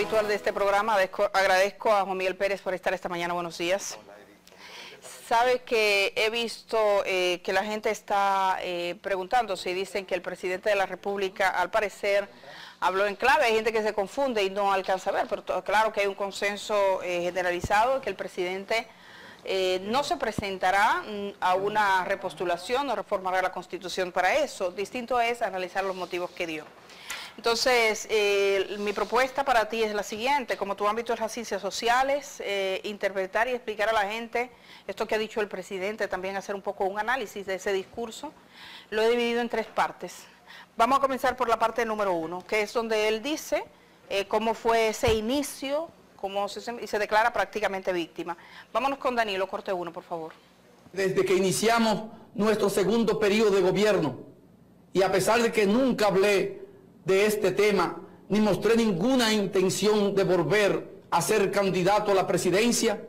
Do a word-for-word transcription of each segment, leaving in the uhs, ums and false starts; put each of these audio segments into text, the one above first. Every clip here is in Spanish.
habitual de este programa. Agradezco a Juan Miguel Pérez por estar esta mañana. Buenos días. Sabe que he visto eh, que la gente está eh, preguntándose y dicen que el presidente de la República, al parecer, habló en clave. Hay gente que se confunde y no alcanza a ver, pero todo, claro que hay un consenso eh, generalizado que el presidente eh, no se presentará a una repostulación o reformará la Constitución para eso. Distinto es analizar los motivos que dio. Entonces, eh, mi propuesta para ti es la siguiente: como tu ámbito es las ciencias sociales, eh, interpretar y explicar a la gente esto que ha dicho el presidente, también hacer un poco un análisis de ese discurso. Lo he dividido en tres partes. Vamos a comenzar por la parte número uno, que es donde él dice eh, cómo fue ese inicio, cómo se, y se declara prácticamente víctima. Vámonos con Danilo, corte uno, por favor. Desde que iniciamos nuestro segundo periodo de gobierno, y a pesar de que nunca hablé de este tema, ni mostré ninguna intención de volver a ser candidato a la presidencia,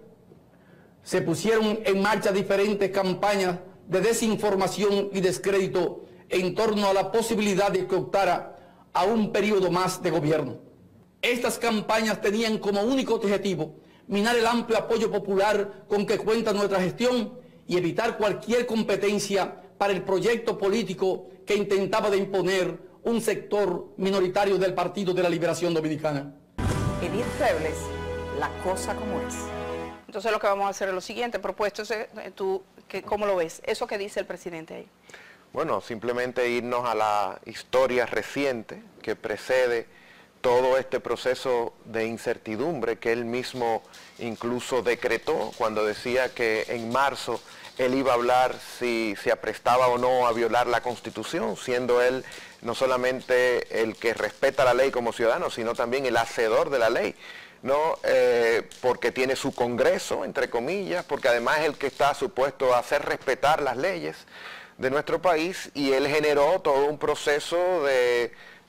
se pusieron en marcha diferentes campañas de desinformación y descrédito en torno a la posibilidad de que optara a un periodo más de gobierno. Estas campañas tenían como único objetivo minar el amplio apoyo popular con que cuenta nuestra gestión y evitar cualquier competencia para el proyecto político que intentaba de imponer un sector minoritario del Partido de la Liberación Dominicana. Edith Febles, la cosa como es. Entonces lo que vamos a hacer es lo siguiente, propuesto, tú, que, ¿cómo lo ves? Eso que dice el presidente ahí. Bueno, simplemente irnos a la historia reciente que precede todo este proceso de incertidumbre que él mismo incluso decretó cuando decía que en marzo él iba a hablar si se aprestaba o no a violar la Constitución, siendo él no solamente el que respeta la ley como ciudadano, sino también el hacedor de la ley, ¿no? Eh, porque tiene su Congreso, entre comillas, porque además es el que está supuesto a hacer respetar las leyes de nuestro país, y él generó todo un proceso de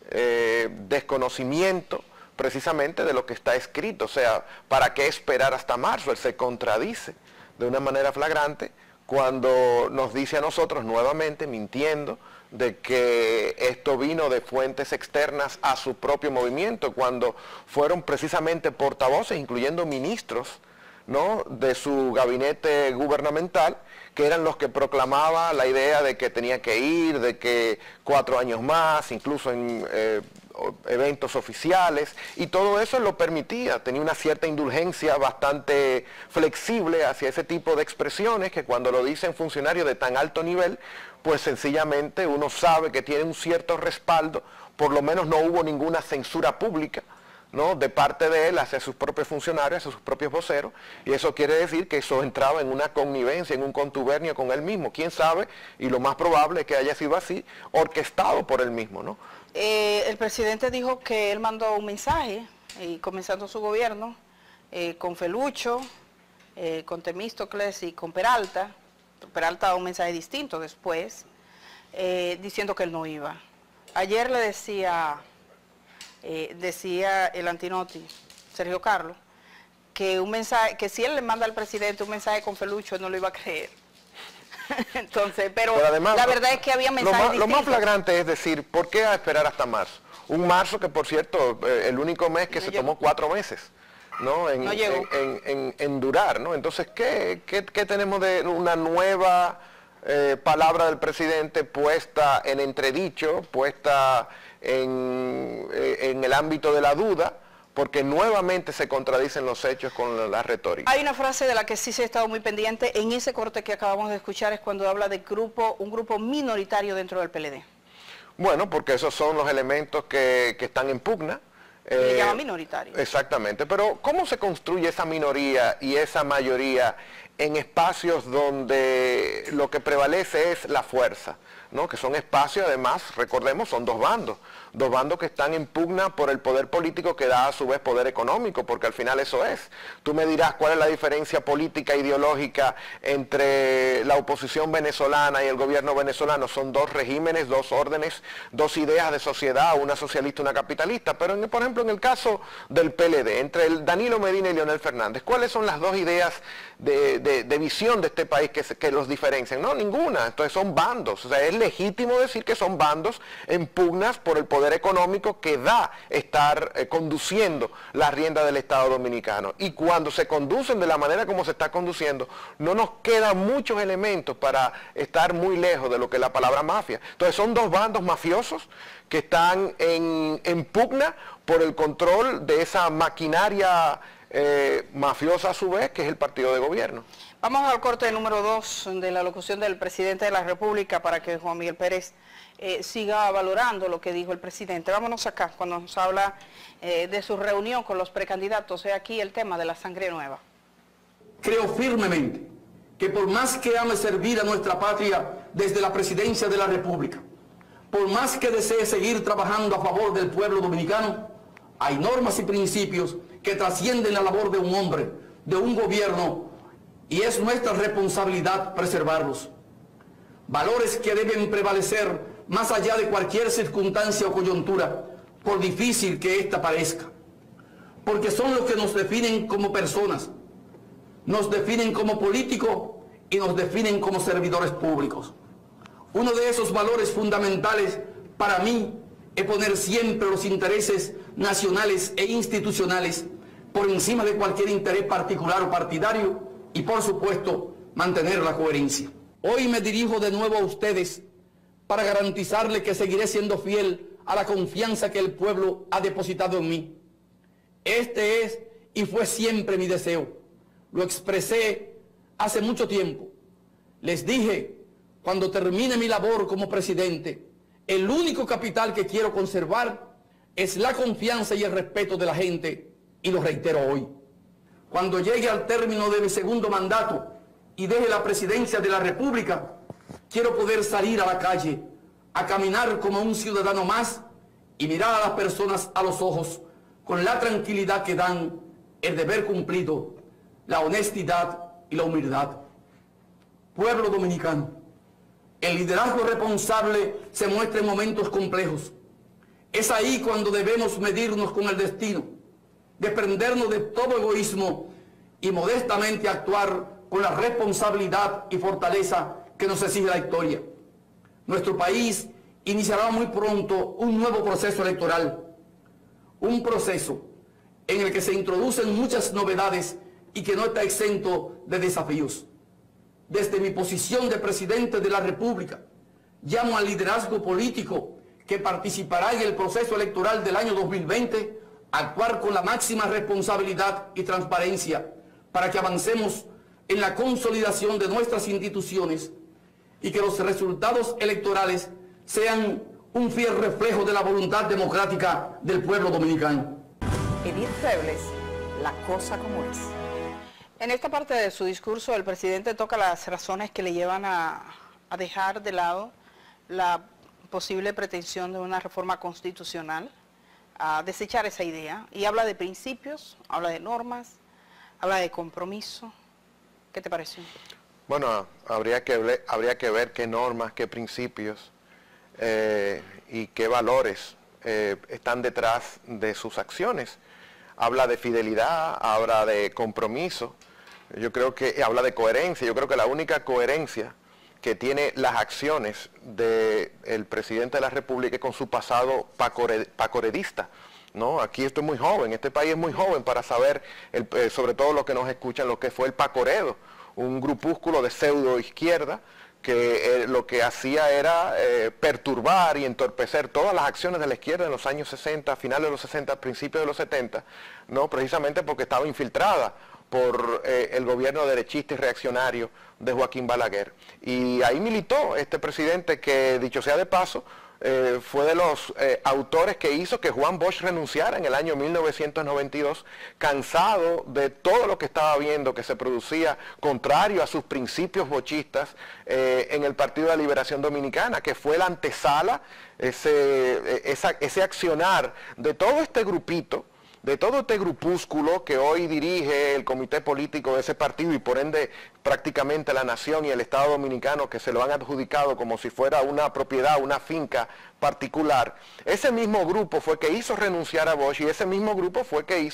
eh, desconocimiento precisamente de lo que está escrito. O sea, ¿para qué esperar hasta marzo? Él se contradice de una manera flagrante cuando nos dice a nosotros nuevamente, mintiendo, de que esto vino de fuentes externas a su propio movimiento, cuando fueron precisamente portavoces, incluyendo ministros, ¿no?, de su gabinete gubernamental, que eran los que proclamaban la idea de que tenía que ir, de que cuatro años más, incluso en eh, eventos oficiales, y todo eso lo permitía. Tenía una cierta indulgencia bastante flexible hacia ese tipo de expresiones que cuando lo dicen funcionarios de tan alto nivel, pues sencillamente uno sabe que tiene un cierto respaldo. Por lo menos no hubo ninguna censura pública, ¿no?, de parte de él hacia sus propios funcionarios, hacia sus propios voceros, y eso quiere decir que eso entraba en una connivencia, en un contubernio con él mismo. ¿Quién sabe? Y lo más probable es que haya sido así, orquestado por él mismo, ¿no? Eh, el presidente dijo que él mandó un mensaje, y comenzando su gobierno, eh, con Felucho, eh, con Temístocles y con Peralta. Peralta da un mensaje distinto después, eh, diciendo que él no iba. Ayer le decía... Eh, decía el Antinoti, Sergio Carlos, que un mensaje, que si él le manda al presidente un mensaje con Felucho, no lo iba a creer. Entonces, pero, pero además, la verdad es que había mensajes lo más, distintos. Lo más flagrante es decir, ¿por qué esperar hasta marzo? Un marzo que, por cierto, eh, el único mes que no se llegó. tomó cuatro meses, ¿no? En, no llegó. En, en, en, en durar, ¿no? Entonces, ¿qué, qué, qué tenemos de una nueva eh, palabra del presidente puesta en entredicho, puesta En, en el ámbito de la duda, porque nuevamente se contradicen los hechos con la, la retórica? Hay una frase de la que sí se ha estado muy pendiente en ese corte que acabamos de escuchar, es cuando habla de grupo, un grupo minoritario dentro del P L D. Bueno, porque esos son los elementos que, que están en pugna. Le eh, llama minoritario. Exactamente, pero ¿cómo se construye esa minoría y esa mayoría en espacios donde lo que prevalece es la fuerza, ¿no? Que son espacios, además, recordemos, son dos bandos, dos bandos que están en pugna por el poder político que da a su vez poder económico, porque al final eso es. Tú me dirás cuál es la diferencia política, ideológica entre la oposición venezolana y el gobierno venezolano. Son dos regímenes, dos órdenes, dos ideas de sociedad, una socialista y una capitalista. Pero, en, por ejemplo, en el caso del P L D, entre el Danilo Medina y Leonel Fernández, ¿cuáles son las dos ideas de de, de visión de este país que, que los diferencian. No, ninguna. Entonces son bandos. O sea, es legítimo decir que son bandos en pugnas por el poder económico que da estar eh, conduciendo la rienda del Estado Dominicano. Y cuando se conducen de la manera como se está conduciendo, no nos quedan muchos elementos para estar muy lejos de lo que es la palabra mafia. Entonces son dos bandos mafiosos que están en, en pugna por el control de esa maquinaria eh, mafiosa a su vez, que es el partido de gobierno. Vamos al corte número dos de la locución del presidente de la República para que Juan Miguel Pérez eh, siga valorando lo que dijo el presidente. Vámonos acá, cuando nos habla eh, de su reunión con los precandidatos. He aquí el tema de la sangre nueva. Creo firmemente que por más que ame servir a nuestra patria desde la presidencia de la República, por más que desee seguir trabajando a favor del pueblo dominicano, hay normas y principios que trascienden la labor de un hombre, de un gobierno, y es nuestra responsabilidad preservarlos. Valores que deben prevalecer más allá de cualquier circunstancia o coyuntura, por difícil que ésta parezca, porque son los que nos definen como personas, nos definen como políticos y nos definen como servidores públicos. Uno de esos valores fundamentales para mí es poner siempre los intereses nacionales e institucionales por encima de cualquier interés particular o partidario y, por supuesto, mantener la coherencia. Hoy me dirijo de nuevo a ustedes para garantizarles que seguiré siendo fiel a la confianza que el pueblo ha depositado en mí. Este es y fue siempre mi deseo. Lo expresé hace mucho tiempo. Les dije, cuando termine mi labor como presidente, el único capital que quiero conservar es la confianza y el respeto de la gente, y lo reitero hoy. Cuando llegue al término de mi segundo mandato y deje la presidencia de la República, quiero poder salir a la calle, a caminar como un ciudadano más y mirar a las personas a los ojos con la tranquilidad que dan el deber cumplido, la honestidad y la humildad. Pueblo dominicano, el liderazgo responsable se muestra en momentos complejos. Es ahí cuando debemos medirnos con el destino, desprendernos de todo egoísmo y modestamente actuar con la responsabilidad y fortaleza que nos exige la historia. Nuestro país iniciará muy pronto un nuevo proceso electoral, un proceso en el que se introducen muchas novedades y que no está exento de desafíos. Desde mi posición de presidente de la República, llamo al liderazgo político que participará en el proceso electoral del año dos mil veinte a actuar con la máxima responsabilidad y transparencia para que avancemos en la consolidación de nuestras instituciones y que los resultados electorales sean un fiel reflejo de la voluntad democrática del pueblo dominicano. Edith Febles, la cosa como es. En esta parte de su discurso, el presidente toca las razones que le llevan a, a dejar de lado la posible pretensión de una reforma constitucional, a desechar esa idea, y habla de principios, habla de normas, habla de compromiso. ¿Qué te pareció? Bueno, habría que, habría que ver qué normas, qué principios eh, y qué valores eh, están detrás de sus acciones. Habla de fidelidad, habla de compromiso, yo creo que habla de coherencia. Yo creo que la única coherencia que tiene las acciones del presidente de la República con su pasado pacore, pacoredista, ¿no? Aquí estoy muy joven, este país es muy joven para saber, el, eh, sobre todo los que nos escuchan, lo que fue el Pacoredo, un grupúsculo de pseudo izquierda que eh, lo que hacía era eh, perturbar y entorpecer todas las acciones de la izquierda en los años sesenta, finales de los sesenta, principios de los setenta, ¿no? Precisamente porque estaba infiltrada por eh, el gobierno derechista y reaccionario de Joaquín Balaguer. Y ahí militó este presidente que, dicho sea de paso, eh, fue de los eh, autores que hizo que Juan Bosch renunciara en el año mil novecientos noventa y dos, cansado de todo lo que estaba viendo que se producía contrario a sus principios bochistas eh, en el Partido de la Liberación Dominicana, que fue la antesala, ese, esa, ese accionar de todo este grupito, de todo este grupúsculo que hoy dirige el comité político de ese partido y por ende prácticamente la nación y el Estado Dominicano, que se lo han adjudicado como si fuera una propiedad, una finca particular. Ese mismo grupo fue que hizo renunciar a Bosch y ese mismo grupo fue que hizo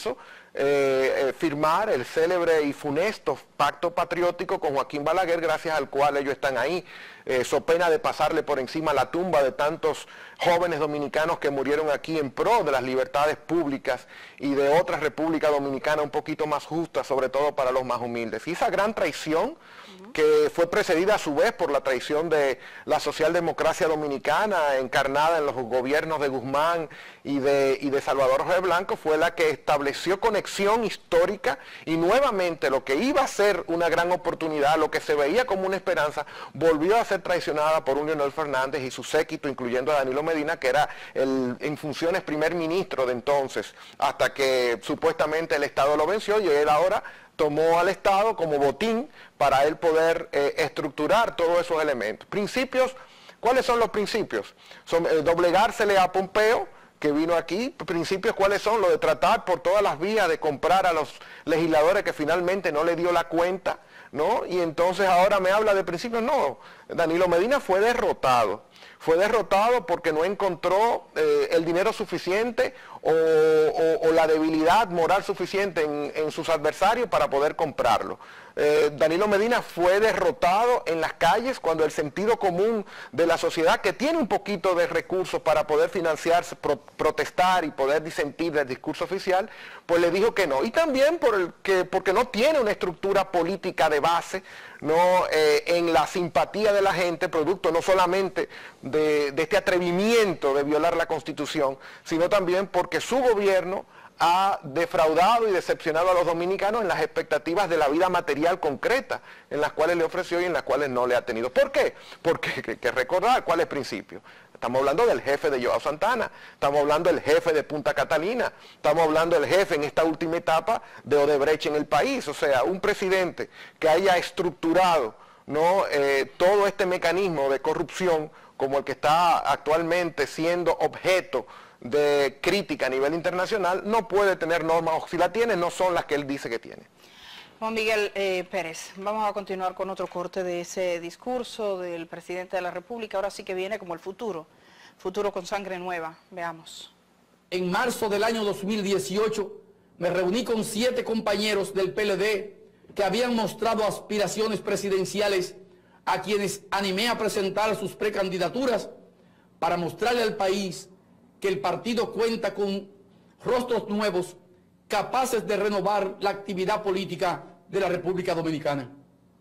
eh, eh, firmar el célebre y funesto pacto patriótico con Joaquín Balaguer, gracias al cual ellos están ahí, eh, so pena de pasarle por encima la tumba de tantos jóvenes dominicanos que murieron aquí en pro de las libertades públicas y de otra república dominicana un poquito más justa, sobre todo para los más humildes. Y esa gran traición, que fue precedida a su vez por la traición de la socialdemocracia dominicana encarnada en los gobiernos de Guzmán y de, y de Salvador Jorge Blanco, fue la que estableció conexión histórica y nuevamente lo que iba a ser una gran oportunidad, lo que se veía como una esperanza, volvió a ser traicionada por un Leonel Fernández y su séquito, incluyendo a Danilo Medina, que era el, en funciones primer ministro de entonces, hasta que supuestamente el Estado lo venció y él ahora tomó al Estado como botín para él poder eh, estructurar todos esos elementos. Principios, ¿cuáles son los principios? Son eh, doblegársele a Pompeo, que vino aquí. Principios, ¿cuáles son? Lo de tratar por todas las vías de comprar a los legisladores que finalmente no le dio la cuenta, ¿no? Y entonces ahora me habla de principios. No, Danilo Medina fue derrotado. Fue derrotado porque no encontró eh, el dinero suficiente o, o, o la debilidad moral suficiente en, en sus adversarios para poder comprarlo. Eh, Danilo Medina fue derrotado en las calles cuando el sentido común de la sociedad, que tiene un poquito de recursos para poder financiarse, pro, protestar y poder disentir del discurso oficial, pues le dijo que no. Y también por el que, porque no tiene una estructura política de base, no eh, en la simpatía de la gente, producto no solamente de, de este atrevimiento de violar la Constitución, sino también porque su gobierno ha defraudado y decepcionado a los dominicanos en las expectativas de la vida material concreta, en las cuales le ofreció y en las cuales no le ha tenido. ¿Por qué? Porque hay que recordar cuál es el principio. Estamos hablando del jefe de Joao Santana, estamos hablando del jefe de Punta Catalina, estamos hablando del jefe en esta última etapa de Odebrecht en el país. O sea, un presidente que haya estructurado, ¿no?, eh, todo este mecanismo de corrupción como el que está actualmente siendo objeto de crítica a nivel internacional, no puede tener normas, o si la tiene, no son las que él dice que tiene. Juan Miguel eh, Pérez, vamos a continuar con otro corte de ese discurso del presidente de la República. Ahora sí que viene como el futuro, futuro con sangre nueva. Veamos. En marzo del año dos mil dieciocho me reuní con siete compañeros del P L D que habían mostrado aspiraciones presidenciales, a quienes animé a presentar sus precandidaturas para mostrarle al país que el partido cuenta con rostros nuevos capaces de renovar la actividad política de la República Dominicana.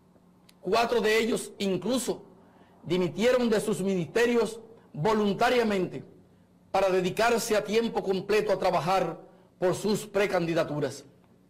Cuatro de ellos incluso dimitieron de sus ministerios voluntariamente para dedicarse a tiempo completo a trabajar por sus precandidaturas.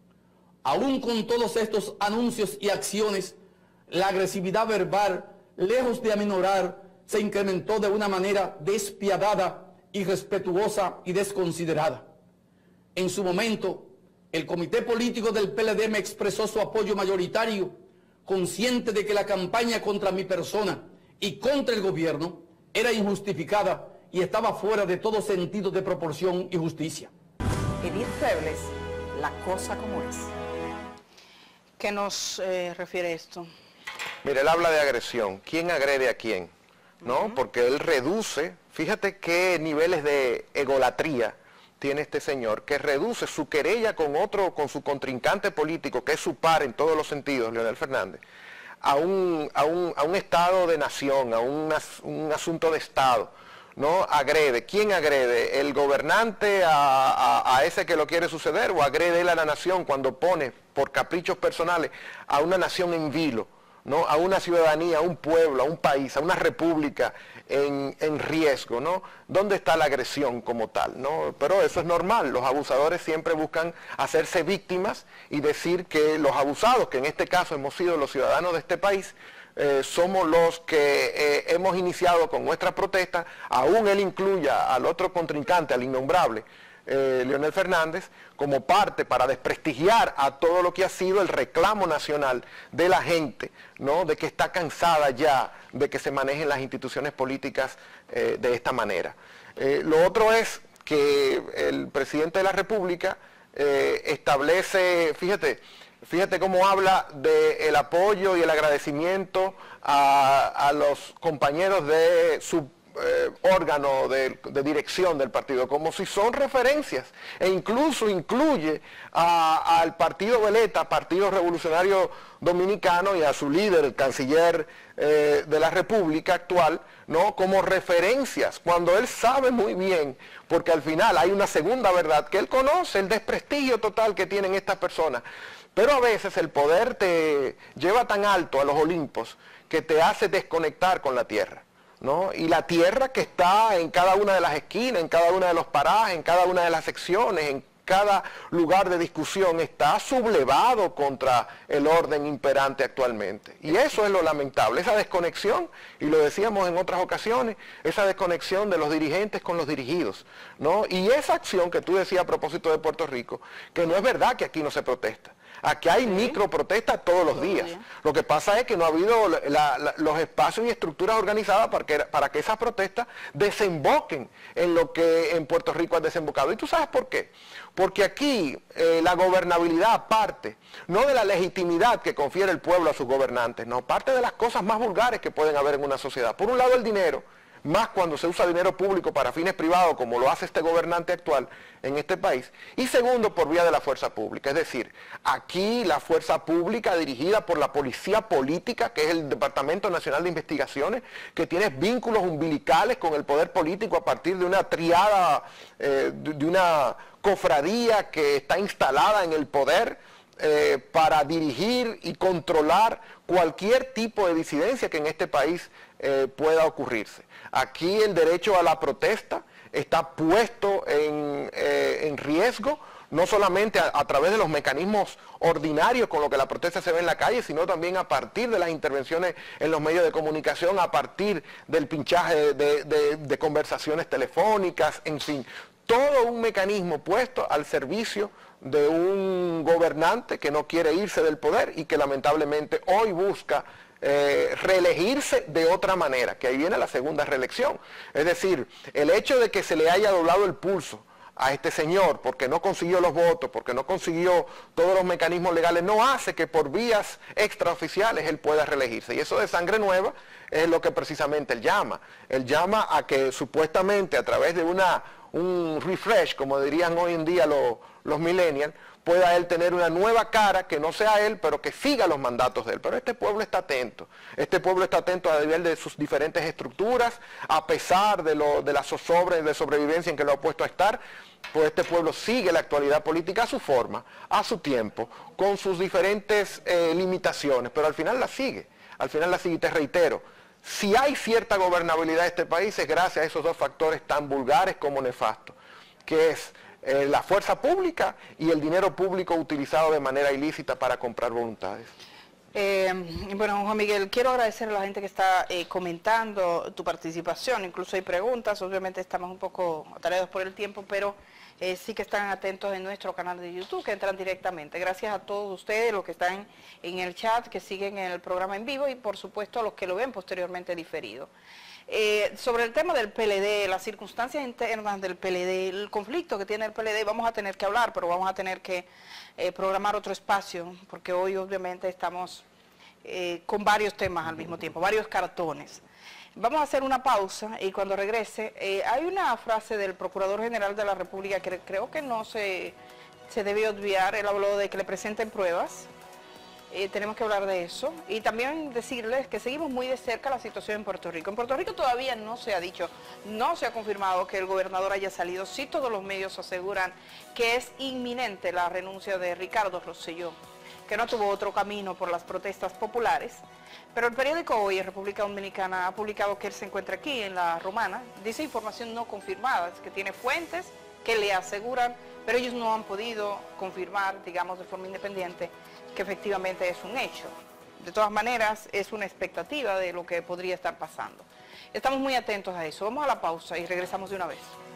Aún con todos estos anuncios y acciones, la agresividad verbal, lejos de aminorar, se incrementó de una manera despiadada, irrespetuosa y desconsiderada. En su momento, el comité político del P L D me expresó su apoyo mayoritario, consciente de que la campaña contra mi persona y contra el gobierno era injustificada y estaba fuera de todo sentido de proporción y justicia. Edith Febles, la cosa como es. ¿Qué nos eh, refiere esto? Mire, él habla de agresión. ¿Quién agrede a quién? ¿No? Uh-huh. Porque él reduce, fíjate qué niveles de egolatría tiene este señor, que reduce su querella con otro, con su contrincante político, que es su par en todos los sentidos, Leonel Fernández, a un, a un, a un estado de nación, a un, un asunto de Estado, ¿no? Agrede. ¿Quién agrede? ¿El gobernante a, a, a ese que lo quiere suceder, o agrede él a la nación cuando pone, por caprichos personales, a una nación en vilo, ¿no? A una ciudadanía, a un pueblo, a un país, a una república en, en riesgo, ¿no? ¿Dónde está la agresión como tal, ¿no? Pero eso es normal, los abusadores siempre buscan hacerse víctimas y decir que los abusados, que en este caso hemos sido los ciudadanos de este país, eh, somos los que eh, hemos iniciado con nuestra protesta, aún él incluya al otro contrincante, al innombrable, Eh, Leonel Fernández, como parte para desprestigiar a todo lo que ha sido el reclamo nacional de la gente, ¿no? De que está cansada ya de que se manejen las instituciones políticas eh, de esta manera. Eh, lo otro es que el presidente de la República eh, establece, fíjate, fíjate cómo habla del apoyo y el agradecimiento a, a los compañeros de su eh, órgano de, de dirección del partido, como si son referencias, e incluso incluye a, al partido Veleta, Partido Revolucionario Dominicano, y a su líder, el canciller eh, de la República actual, ¿no?, como referencias, cuando él sabe muy bien, porque al final hay una segunda verdad, que él conoce el desprestigio total que tienen estas personas. Pero a veces el poder te lleva tan alto a los Olimpos que te hace desconectar con la tierra, ¿no? Y la tierra que está en cada una de las esquinas, en cada uno de los parajes, en cada una de las secciones, en cada lugar de discusión, está sublevado contra el orden imperante actualmente. Y eso es lo lamentable, esa desconexión, y lo decíamos en otras ocasiones, esa desconexión de los dirigentes con los dirigidos, ¿no? Y esa acción que tú decías a propósito de Puerto Rico, que no es verdad que aquí no se protesta. Aquí hay sí. micro protestas todos los días. Lo que pasa es que no ha habido la, la, los espacios y estructuras organizadas para que, para que esas protestas desemboquen en lo que en Puerto Rico ha desembocado. ¿Y tú sabes por qué? Porque aquí eh, la gobernabilidad parte, no de la legitimidad que confiere el pueblo a sus gobernantes, no, parte de las cosas más vulgares que pueden haber en una sociedad. Por un lado el dinero, más cuando se usa dinero público para fines privados, como lo hace este gobernante actual en este país, y segundo, por vía de la fuerza pública. Es decir, aquí la fuerza pública dirigida por la policía política, que es el Departamento Nacional de Investigaciones, que tiene vínculos umbilicales con el poder político a partir de una triada, eh, de una cofradía que está instalada en el poder, Eh, para dirigir y controlar cualquier tipo de disidencia que en este país eh, pueda ocurrirse. Aquí el derecho a la protesta está puesto en, eh, en riesgo, no solamente a, a través de los mecanismos ordinarios con lo que la protesta se ve en la calle, sino también a partir de las intervenciones en los medios de comunicación, a partir del pinchaje de, de, de conversaciones telefónicas, en fin, todo un mecanismo puesto al servicio de un gobernante que no quiere irse del poder y que lamentablemente hoy busca eh, reelegirse de otra manera, que ahí viene la segunda reelección. Es decir, el hecho de que se le haya doblado el pulso a este señor porque no consiguió los votos, porque no consiguió todos los mecanismos legales, no hace que por vías extraoficiales él pueda reelegirse. Y eso de sangre nueva es lo que precisamente él llama. Él llama a que supuestamente a través de una un refresh, como dirían hoy en día los, los millennials, pueda él tener una nueva cara que no sea él, pero que siga los mandatos de él. Pero este pueblo está atento, este pueblo está atento a nivel de sus diferentes estructuras, a pesar de, lo, de la zozobra y de sobrevivencia en que lo ha puesto a estar, pues este pueblo sigue la actualidad política a su forma, a su tiempo, con sus diferentes eh, limitaciones, pero al final la sigue, al final la sigue, y te reitero, si hay cierta gobernabilidad de este país es gracias a esos dos factores tan vulgares como nefastos, que es eh, la fuerza pública y el dinero público utilizado de manera ilícita para comprar voluntades. Eh, bueno, Juan Miguel, quiero agradecer a la gente que está eh, comentando tu participación, incluso hay preguntas, obviamente estamos un poco atareados por el tiempo, pero eh, sí que están atentos en nuestro canal de YouTube, que entran directamente. Gracias a todos ustedes, los que están en el chat, que siguen en el programa en vivo y por supuesto a los que lo ven posteriormente diferido. Eh, sobre el tema del P L D, las circunstancias internas del P L D, el conflicto que tiene el P L D, vamos a tener que hablar, pero vamos a tener que eh, programar otro espacio, porque hoy obviamente estamos eh, con varios temas al mismo tiempo, varios cartones. Vamos a hacer una pausa y cuando regrese, eh, hay una frase del Procurador General de la República que creo que no se, se debe obviar. Él habló de que le presenten pruebas. Eh, tenemos que hablar de eso y también decirles que seguimos muy de cerca la situación en Puerto Rico. En Puerto Rico todavía no se ha dicho, no se ha confirmado que el gobernador haya salido. Sí, todos los medios aseguran que es inminente la renuncia de Ricardo Rosselló, que no tuvo otro camino por las protestas populares. Pero el periódico Hoy, República Dominicana, ha publicado que él se encuentra aquí en La Romana. Dice información no confirmada, es que tiene fuentes que le aseguran, pero ellos no han podido confirmar, digamos, de forma independiente, que efectivamente es un hecho. De todas maneras, es una expectativa de lo que podría estar pasando. Estamos muy atentos a eso. Vamos a la pausa y regresamos de una vez.